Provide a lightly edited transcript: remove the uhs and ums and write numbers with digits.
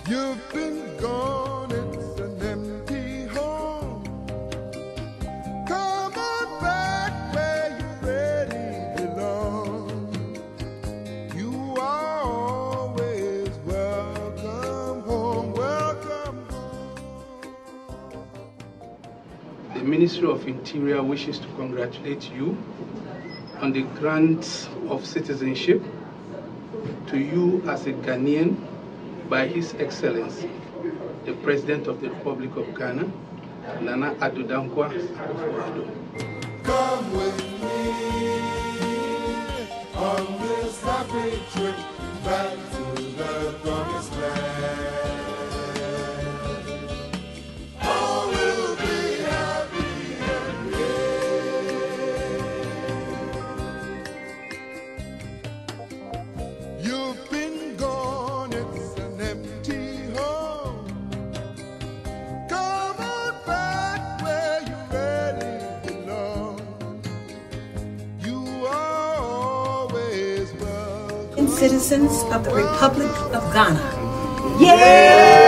You've been gone, it's an empty home. Come on back where you really belong. You are always welcome home, welcome home. The Ministry of Interior wishes to congratulate you on the grant of citizenship to you as a Ghanaian by His Excellency, the President of the Republic of Ghana, Nana Addo Dankwa Akufo-Addo. Come with me on this happy trip back to the promised land. All will be happy and gay. You've been gone, it's an empty home. Come on back where you really belong. You are always welcome. Citizens of the Republic of Ghana. Yay!